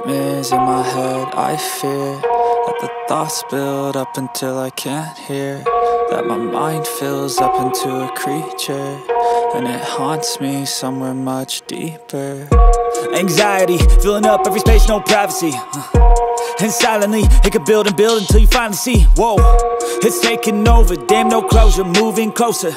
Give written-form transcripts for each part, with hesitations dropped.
nightmares in my head. I fear that the thoughts build up until I can't hear, that my mind fills up into a creature, and it haunts me somewhere much deeper. Anxiety, filling up every space, no privacy. And silently, it could build and build until you finally see, whoa, it's taking over, damn, no closure, moving closer.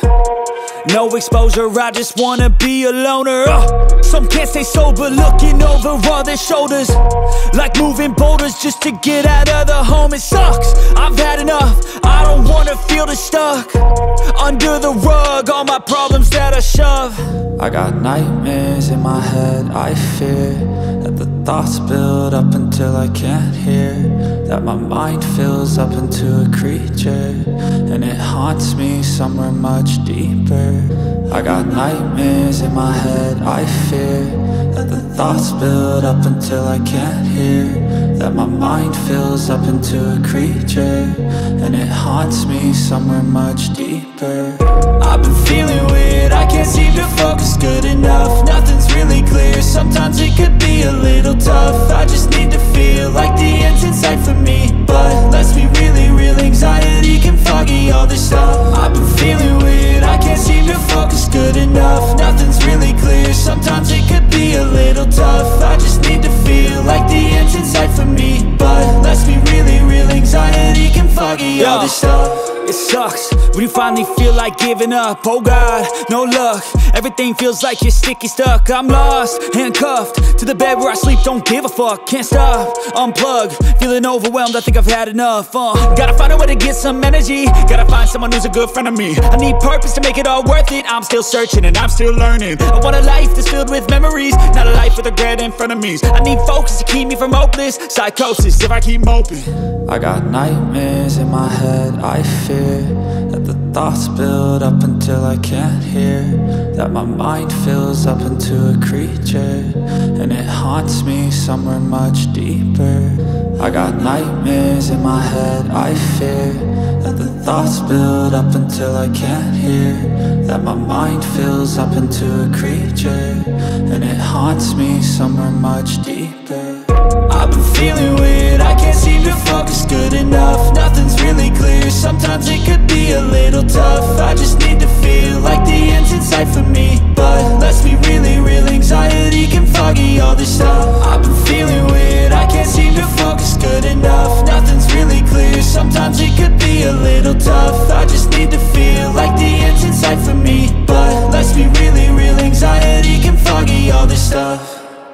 No exposure, I just wanna be a loner. Some can't stay sober, looking over all their shoulders, like moving boulders just to get out of the home. It sucks, I've had enough, I don't wanna feel the stuck under the rug, all my problems that I shove. I got nightmares in my head, I fear that the thoughts build up until I can't hear, that my mind fills up into a creature, and it haunts me somewhere much deeper. I got nightmares in my head, I fear that the thoughts build up until I can't hear, that my mind fills up into a creature, and it haunts me somewhere much deeper. I've been feeling weird, I can't seem to focus good enough, nothing's really clear, sometimes it could be a little tough. I just need to feel like the end's in sight for me, but let's be really real, anxiety can foggy all this stuff. I've been feeling weird, I can't seem to focus good enough, nothing's really clear, sometimes it could be a little tough. I just need to feel like the end's in sight for me, but let's be really real, anxiety can foggy all this stuff. It sucks when you finally feel like giving up. Oh God, no luck, everything feels like you're sticky stuck. I'm lost, handcuffed to the bed where I sleep, don't give a fuck. Can't stop, unplug, feeling overwhelmed, I think I've had enough. Gotta find a way to get some energy, gotta find someone who's a good friend of me. I need purpose to make it all worth it, I'm still searching and I'm still learning. I want a life that's filled with memories, not a life with regret in front of me. I need focus to keep me from hopeless psychosis if I keep moping. I got nightmares in my head, I fear that the thoughts build up until I can't hear, that my mind fills up into a creature, and it haunts me somewhere much deeper. I got nightmares in my head, I fear that the thoughts build up until I can't hear, that my mind fills up into a creature, and it haunts me somewhere much deeper. I've been feeling weird, I can't seem to focus good enough, nothing's really clear, sometimes it could be a little tough. I just need to feel like the end's in sight for me, but let's be really real, anxiety can foggy all this stuff. I've been feeling weird, I can't seem to focus good enough, nothing's really clear, sometimes it could be a little tough. I just need to feel like the end's in sight for me, but let's be really real, anxiety can foggy all this stuff.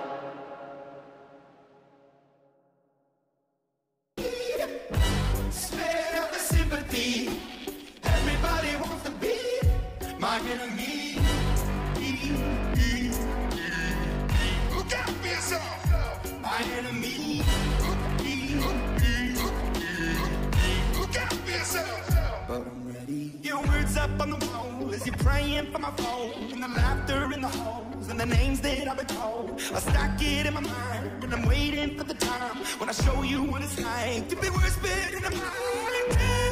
Up on the wall as you're praying for my phone, and the laughter in the halls and the names that I've been told. I stack it in my mind and I'm waiting for the time when I show you what it's like to be whispered in the mind.